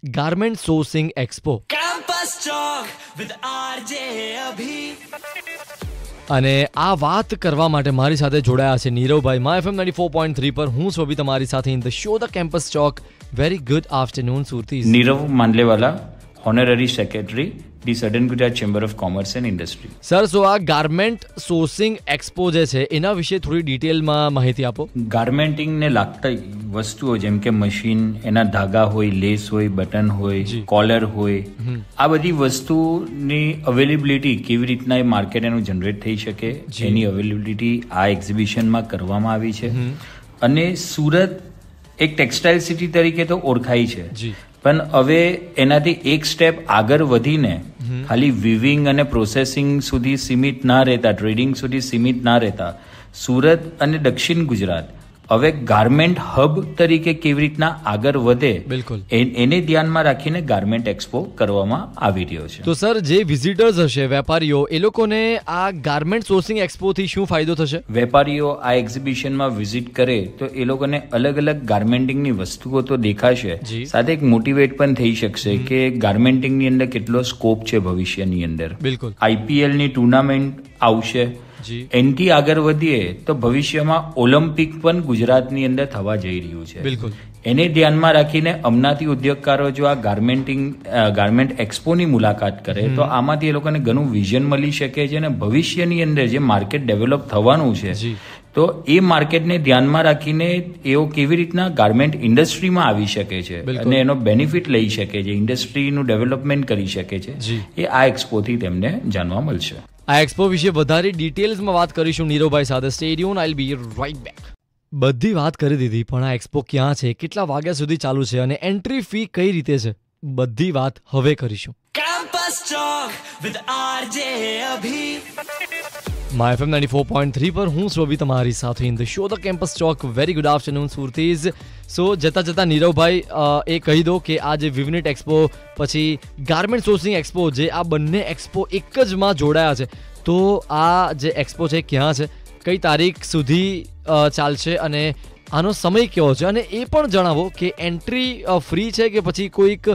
Garment sourcing expo. Campus Talk with RJ Abhi. અને આ વાત કરવા માટે મારી સાથે જોડાયા છે નીરવભાઈ માય FM 94.3 પર. હું સોબી તમારી સાથે in the show the campus talk. Very good afternoon Suratis. Nirav Mandlewala, honorary secretary, the Southern Gujarat chamber of commerce and industry. Sir, so આ ગાર્મેન્ટ સોર્સિંગ એક્સપો જે છે એના વિશે થોડી ડિટેલમાં માહિતી આપો. ગાર્મેન્ટિંગને લાગતા વસ્તુઓ જેમ કે મશીન, એના ધાગા હોય, લેસ હોય, બટન હોય, કોલર હોય, આ બધી વસ્તુની અવેલેબિલિટી કેવી રીતના એ માર્કેટ એનું જનરેટ થઈ શકે, એની અવેલેબિલિટી આ એક્ઝિબિશનમાં કરવામાં આવી છે. અને સુરત એક ટેક્સટાઇલ સિટી તરીકે તો ઓળખાય છે, પણ હવે એનાથી એક સ્ટેપ આગળ વધીને ખાલી વિવિંગ અને પ્રોસેસિંગ સુધી સીમિત ના રહેતા, ટ્રેડિંગ સુધી સીમિત ના રહેતા, સુરત અને દક્ષિણ ગુજરાત હવે ગાર્મેન્ટ હબ તરીકે કેવી રીતના આગળ વધે, બિલકુલ એને ધ્યાનમાં રાખીને ગાર્મેન્ટ એક્સપો કરવામાં આવી રહ્યો છે. તો સર, જે વિઝિટર્સ હશે, વેપારીઓ, એ લોકોને આ ગાર્મેન્ટ સોર્સિંગ એક્સપો થી શું ફાયદો થશે? વેપારીઓ આ એક્ઝિબિશનમાં વિઝિટ કરે તો એ લોકોને અલગ અલગ ગાર્મેન્ટિંગની વસ્તુઓ તો દેખાશે, સાથે એક મોટિવેટ પણ થઈ શકશે કે ગાર્મેન્ટિંગની અંદર કેટલો સ્કોપ છે ભવિષ્યની અંદર. બિલકુલ. IPL ની ટુર્નામેન્ટ આવશે, એનથી આગળ વધીએ તો ભવિષ્યમાં ઓલિમ્પિક પણ ગુજરાતની અંદર થવા જઈ રહ્યું છે. બિલકુલ. એને ધ્યાનમાં રાખીને હમણાંથી ઉદ્યોગકારો જો આ ગાર્મેન્ટ એક્સપોની મુલાકાત કરે તો આમાંથી એ લોકોને ઘણું વિઝન મળી શકે છે અને ભવિષ્યની અંદર જે માર્કેટ ડેવલપ થવાનું છે તો એ માર્કેટને ધ્યાનમાં રાખીને એઓ કેવી રીતના ગાર્મેન્ટ ઇન્ડસ્ટ્રીમાં આવી શકે છે અને એનો બેનિફિટ લઈ શકે છે, ઇન્ડસ્ટ્રીનું ડેવલપમેન્ટ કરી શકે છે, એ આ એક્સપોથી તેમને જાણવા મળશે. આ એક્સપો વિશે વધારે ડિટેલ્સમાં વાત કરીશું નીરવભાઈ સાથે. Stay tune, I will be right back. બધી વાત કરી દીધી, પણ આ એક્સપો ક્યાં છે, કેટલા વાગ્યા સુધી ચાલુ છે અને એન્ટ્રી ફી કઈ રીતે છે, બધી વાત હવે કરીશું. Campus Talk with RJ Abhi. My FM 94.3 પર હું સોબી તમારી સાથે in the show the campus talk. Very good afternoon Suratis. So જતા નીરવભાઈ એ કહી દો કે આ જે વિવનેટ એક્સપો પછી ગાર્મેન્ટ સોર્સિંગ એક્સપો, જે આ બંને એક્સપો એક જ માં જોડાયા છે, તો આ જે એક્સપો છે ક્યાં છે, કઈ તારીખ સુધી ચાલશે અને આનો સમય કેવો છે, અને એ પણ જણાવો કે એન્ટ્રી ફ્રી છે કે પછી કોઈક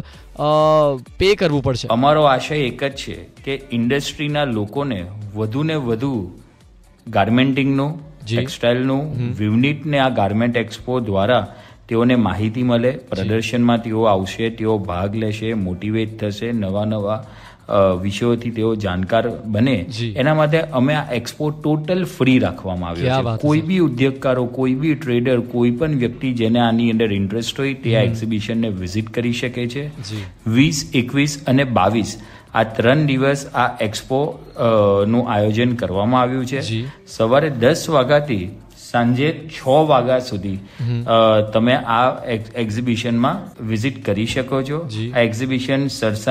પે કરવું પડશે. અમારો આશય એક જ છે કે ઇન્ડસ્ટ્રીના લોકોને વધુ ને વધુ ગાર્મેન્ટિંગનું, ટેક્સટાઇલનું, વિવનિટને આ ગાર્મેન્ટ એક્સપો દ્વારા તેઓને માહિતી મળે, પ્રદર્શનમાં તેઓ આવશે, તેઓ ભાગ લેશે, મોટિવેટ થશે, નવા વિષયોથી તેઓ જાણકાર બને, એના માટે અમે આ એક્સપો ટોટલ ફ્રી રાખવામાં આવ્યો છે. કોઈ બી ઉદ્યોગકારો, કોઈ બી ટ્રેડર, કોઈ પણ વ્યક્તિ જેને આની અંદર ઇન્ટરેસ્ટ હોય તે આ એક્ઝિબિશનને વિઝિટ કરી શકે છે. 20, 21 અને 22 આ 3 દિવસ આ એક્સપો નું આયોજન કરવામાં આવ્યું છે. સવારે 10 વાગ્યાથી સાંજે 6 વાગ્યા સુધી તમે આ એક્ઝિબિશનમાં વિઝિટ કરી શકો છો. આ એક્ઝિબિશન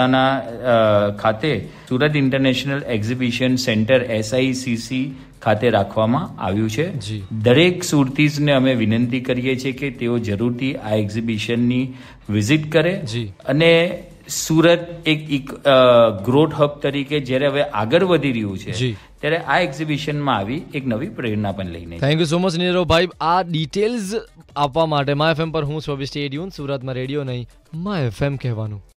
સરસાના ખાતે Surat international exhibition centre SICC ખાતે રાખવામાં આવ્યું છે. દરેક સુરતીઝને અમે વિનંતી કરીએ છીએ કે તેઓ જરૂરથી આ એક્ઝિબિશનની વિઝિટ કરે અને સુરત એક ગ્રોથ હબ તરીકે જ્યારે હવે આગળ વધી રહ્યું છે ત્યારે આ એક્ઝિબિશનમાં આવી એક નવી પ્રેરણા પણ લઈને. થેન્ક યુ સો મચ નીરવભાઈ આ ડિટેલ્સ આપવા માટે. માય FM પર હું સોબી. Stay tune. સુરતમાં રેડિયો નહીં, માય FM કહેવાનું.